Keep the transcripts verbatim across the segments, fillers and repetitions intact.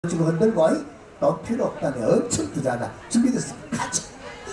지금 흔들고 또 필요 없다네. 엄청 부자다. 준비됐습니다. 같이.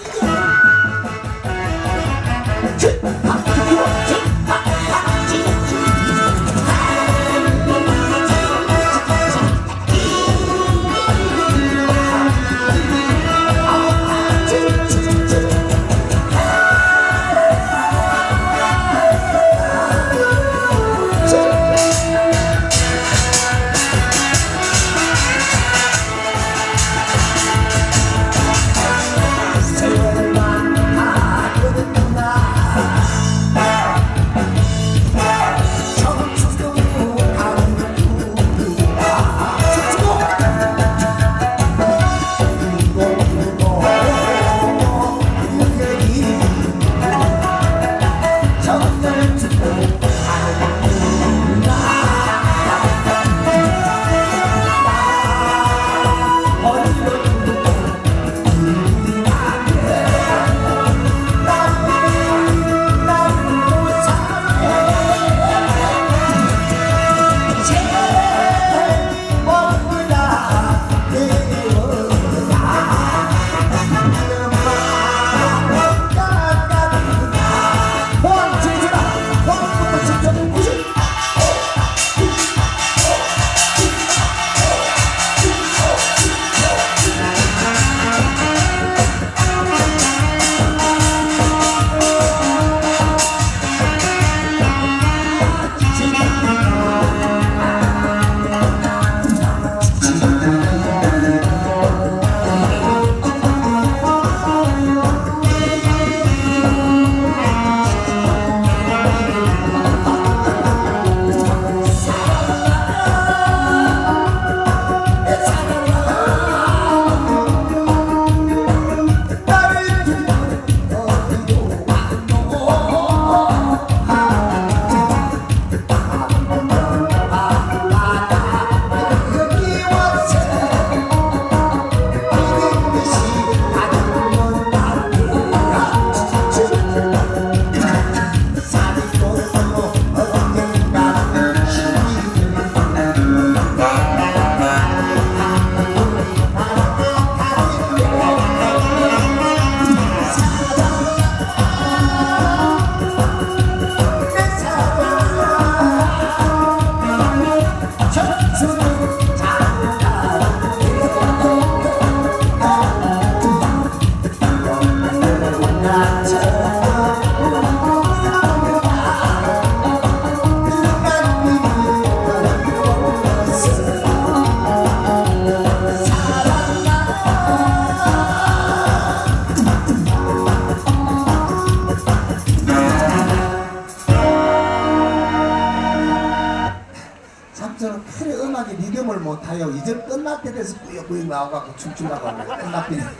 저는 필요 음악에 리듬을 못해요. 이제 끝날 때 돼서 꾸역꾸역 나와갖고 춤추려고 하면 끝날 때.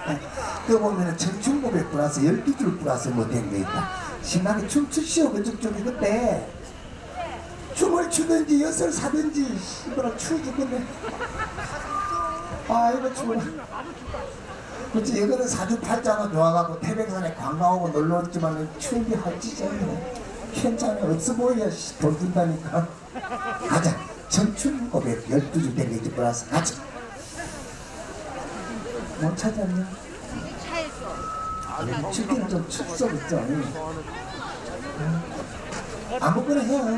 그 보면은 청춘고백 플러스 열두 줄 플러스 뭐 된 게 있다. 신나게 춤추시오. 그쪽 쪽이 그때 춤을 추든지 엿을 사든지 이거랑 추 죽겠네. 아 이거 춤을 그렇지. 이거는 사주팔자가 좋아갖고 태백산에 관광 오고 놀러왔지만 추억이 헐찌잖네. 괜찮아. 없어 보여야 돈 준다니까. 가자. 청춘고백 열두 줄 된 게 있지 플러스 가자. 못 찾았냐? 차에서 춥기는 좀 축소 있죠. 아무거나 해요.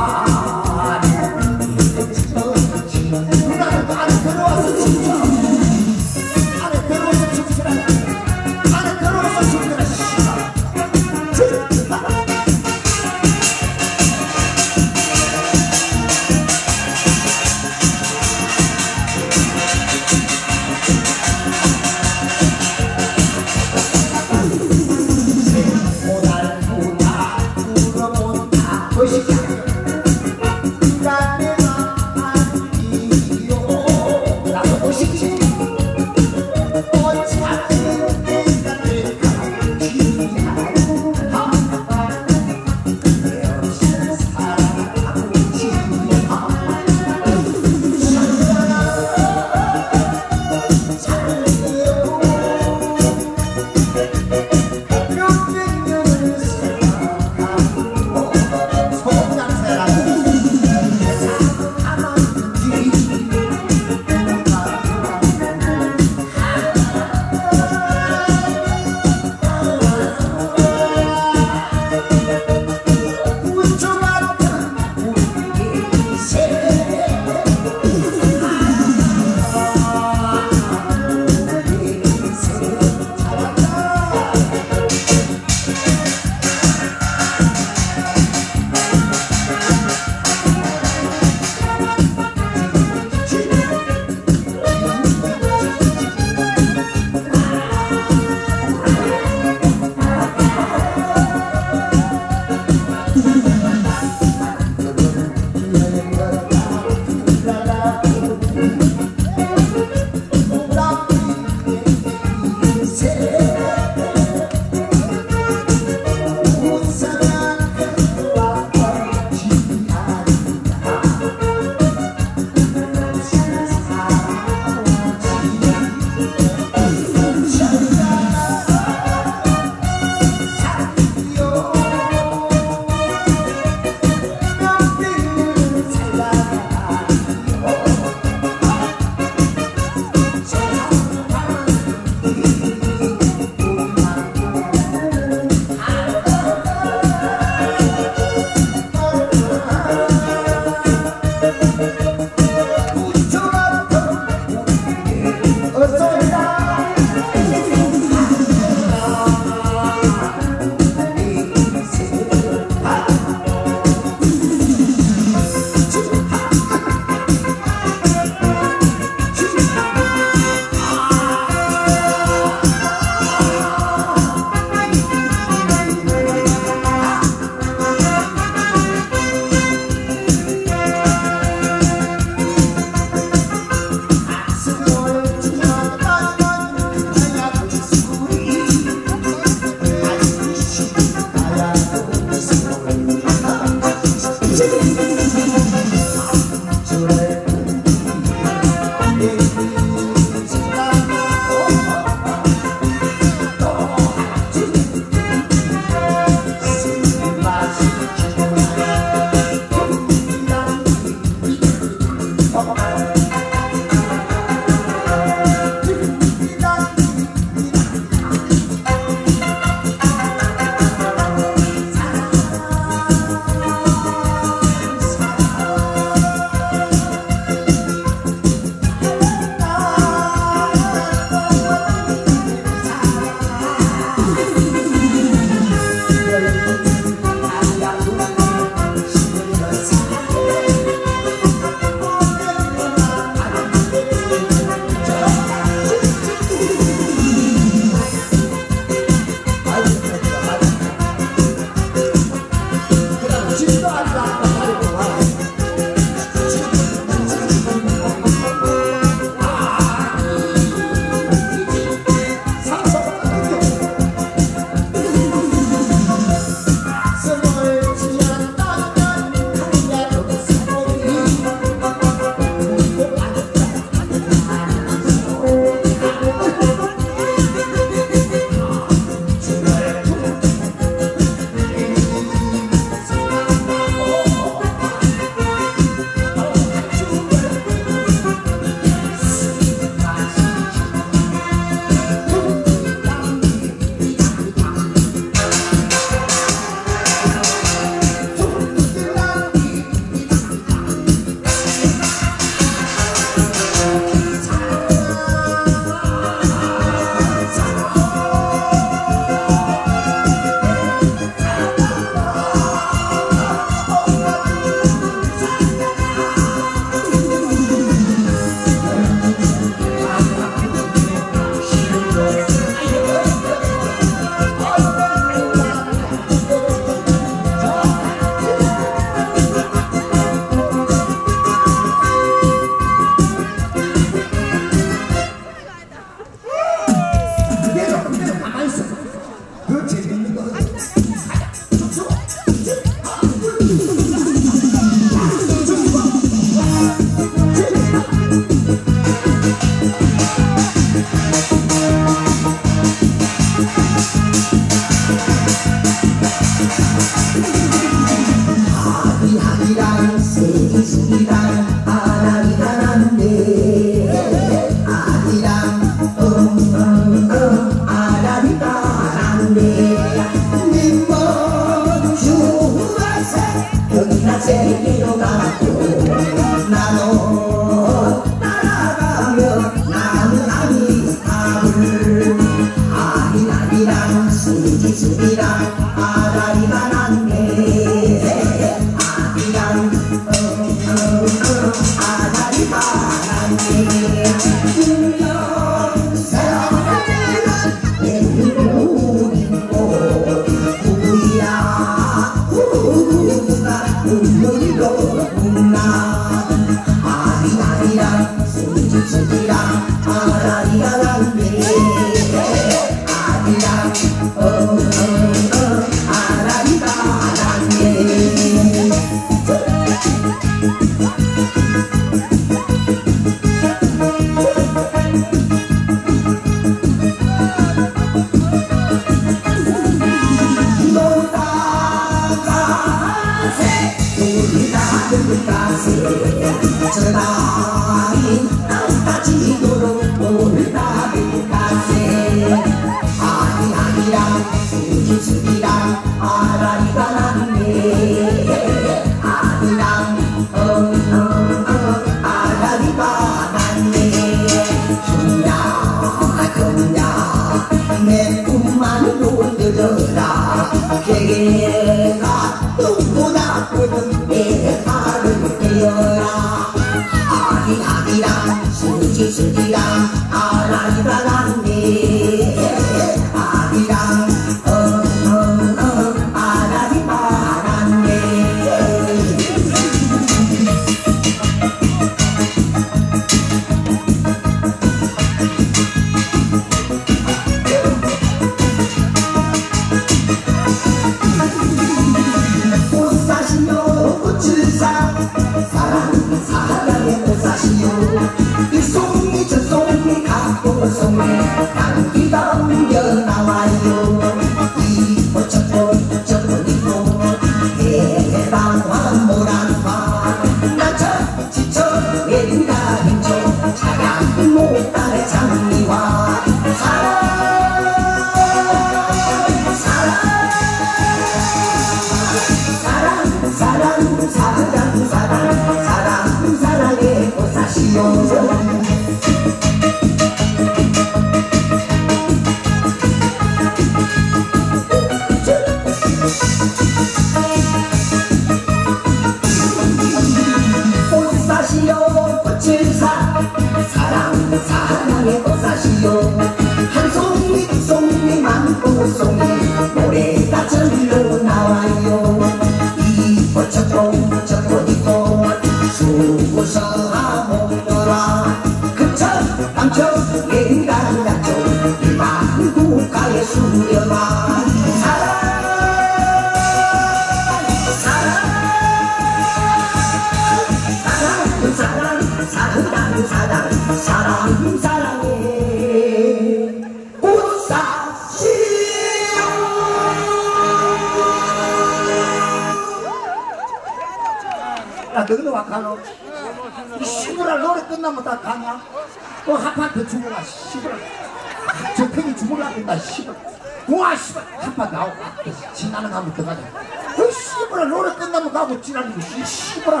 시부라 너는 와 가노? 시부라 노래 끝나면 다 가냐? 또 한판 더 주고 가 시부라 저편이 죽으려고 한다 시부라 와 시부라 한판 나오고 지나는 가면 더 가자 그 시부라 노래 끝나면 가고 지나는 거 시부라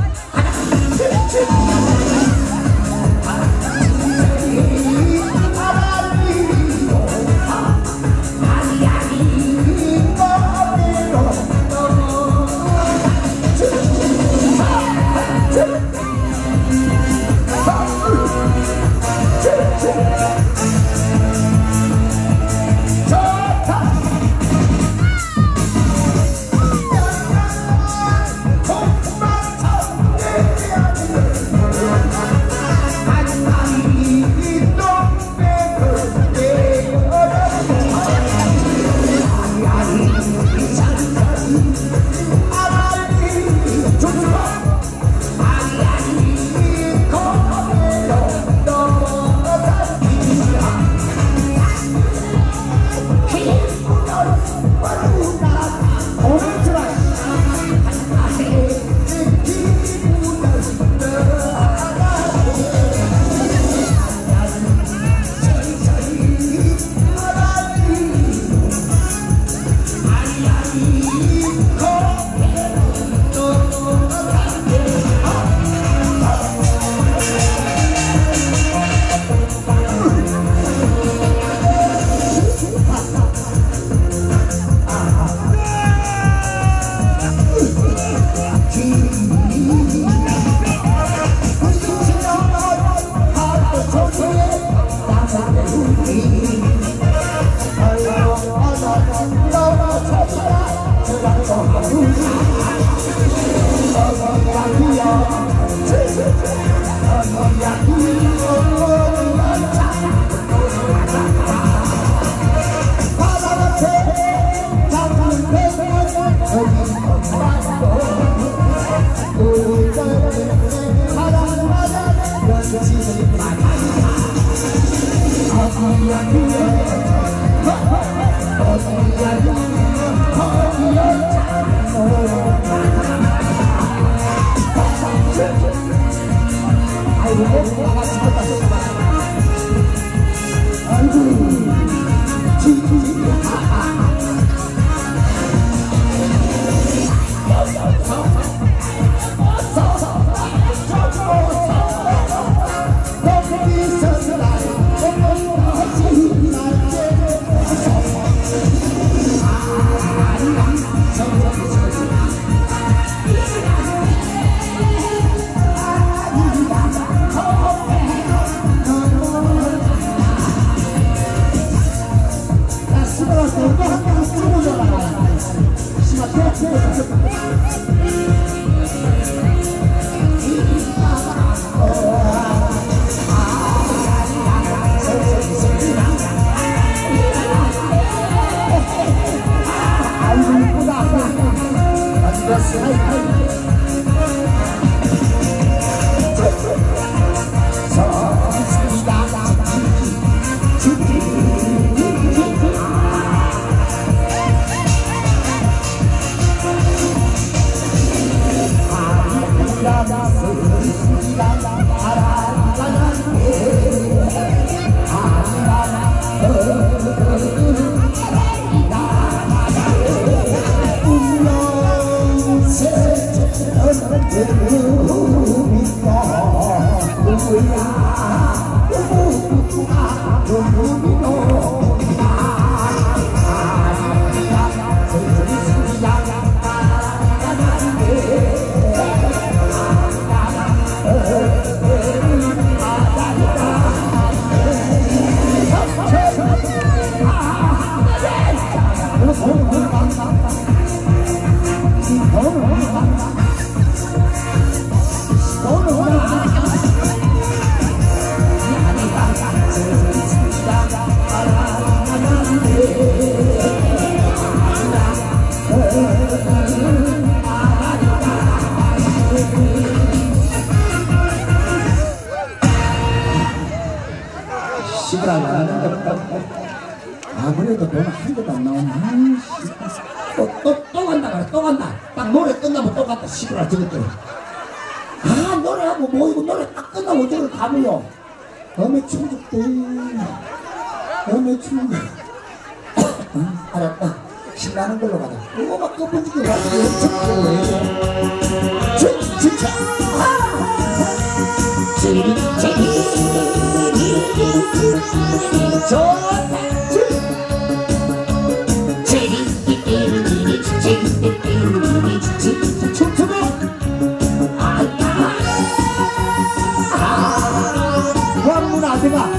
아무래도 돈 한 개도 안 나오네. 또, 또, 또 간다, 그래. 또 간다. 딱 노래 끝나면 또 간다. 시끄러, 저것들. 다 노래하고 모이고 노래 딱 끝나고 저를 가고요. 어메 충족돼. 어메 충족. 응, 알았다. 신나는 걸로 가자. 이거 막 꺼분지게 가지고 엄청 크고 해. 진짜. 지리 지리 좋다. 춤추고 환문 아들아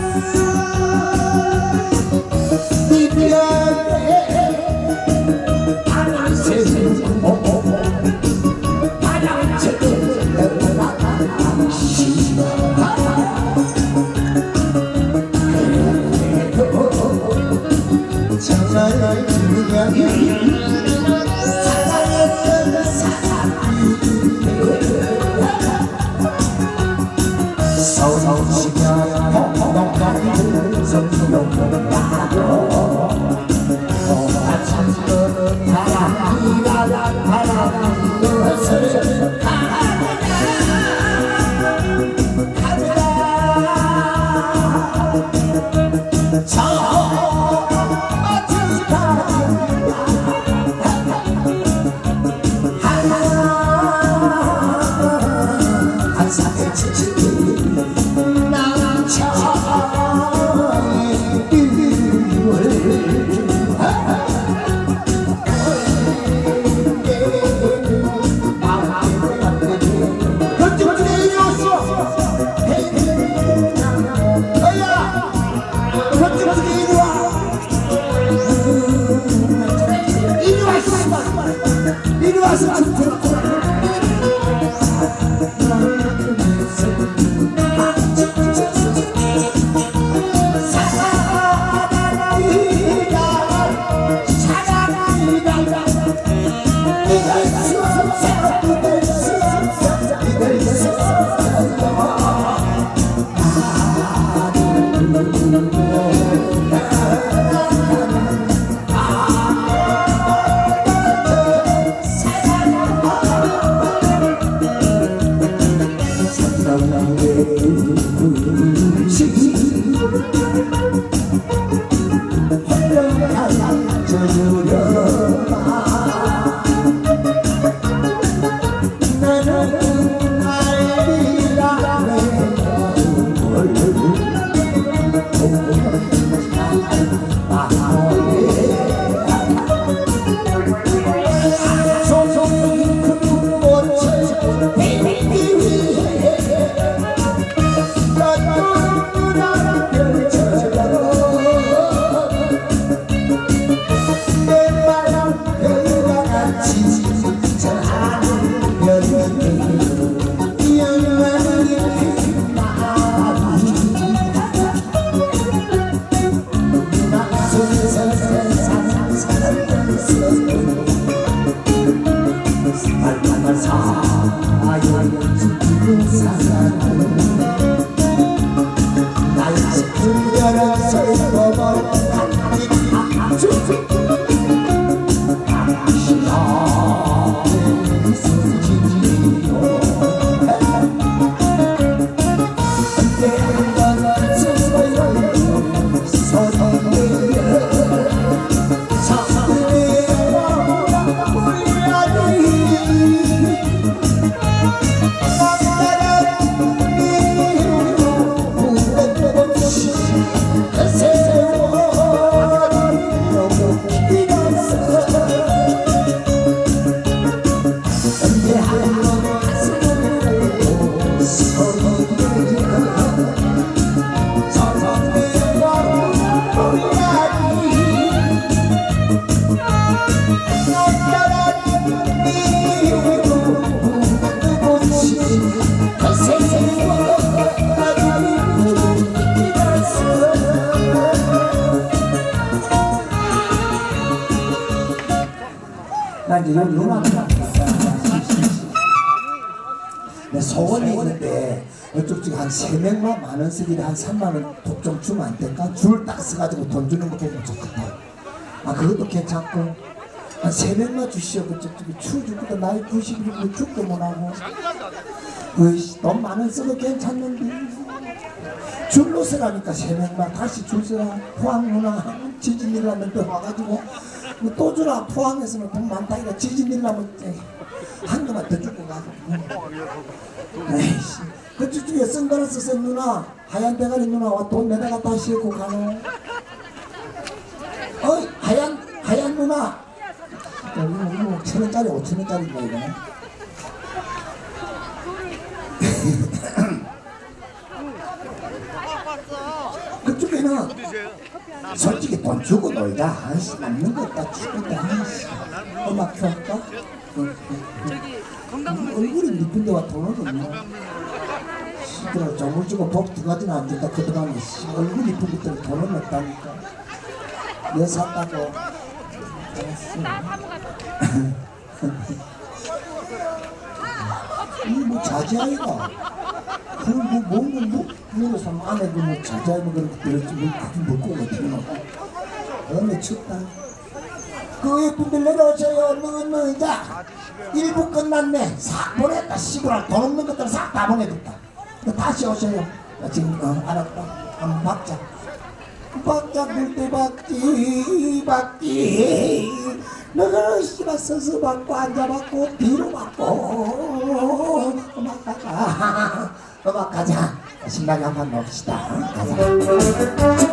나 이제 여기 누나가 내 소원이 있는데 이쪽 중에 한 세 명만 만 원 쓰기를 한 삼만 원 돈 좀 주면 안 될까? 줄 딱 써가지고 돈 주는 거 보면 좋겠다. 아 그것도 괜찮고 한 새벽만 주시오. 그쪽쪽에 추워 죽고도 나이 구십이고 죽도 못하고. 으이씨, 돈 많은 써도 괜찮는데. 줄로 서라니까 새벽만 다시 줄 서라. 포항 누나 지진 일나면 또 와가지고 또 주라. 포항에서는 돈 많다. 이거 지진 일나면 한 개만 더 주고 가. 에이씨. 그쪽쪽에 선글라스 쓴 누나, 하얀 대가리 누나와 돈 내다가 다시 싣고 가노. 어이, 하얀, 하얀 누나. 이거 천 원짜리, 오천 원짜리인가, 이거. 그쪽에는 솔직히 돈 주고 놀자. 아이씨, 남는 거 없다. 죽었다. 아이씨. 음악 켜할까? 얼굴이 이쁜 데와 돈을 없네. 그래, 점을 주고 복 두 가지는 안 준다. 그 동안에 얼굴 이쁜 것들은 돈은 없다니까. 내 샀다고. 이뭐 자제아이가. 그럼 뭐 먹는 뭐 그런 사람 안에 그뭐 자제아이가 그런 것들을 좀 먹고 어떻게 먹어. 너무 춥다. 그 예쁜들 내려오세요. 얼른 얼른 이제 일 부 끝났네. 싹 보냈다. 시골 돈 없는 것들 싹 다 보내줬다. 다시 오세요. 지금 어, 알았다. 한번 박자. 박자 굴때 박지 박지. 너가 씨발 서서 받고 앉아받고 뒤로 받고. 음악 가자. 음악 가자. 신나게 한번 넣읍시다. 가자.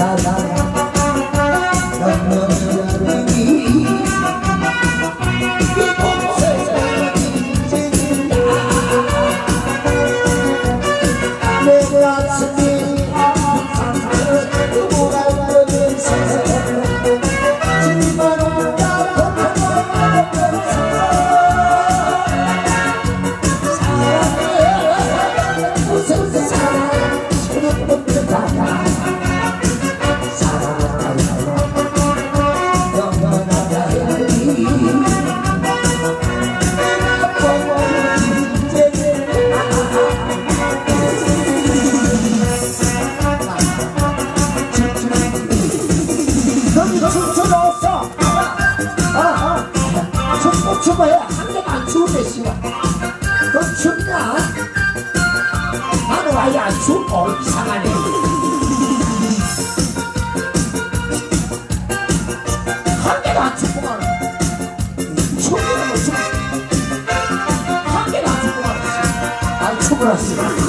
춤을 한 개도 안 추운데 씨발 너 춥냐? 나는 아예 안 춥고 이상하네. 한 개도 안 춥고 가는 춤이라고 춤 한 개도 안 춥고 가는 안 춤을 하시네.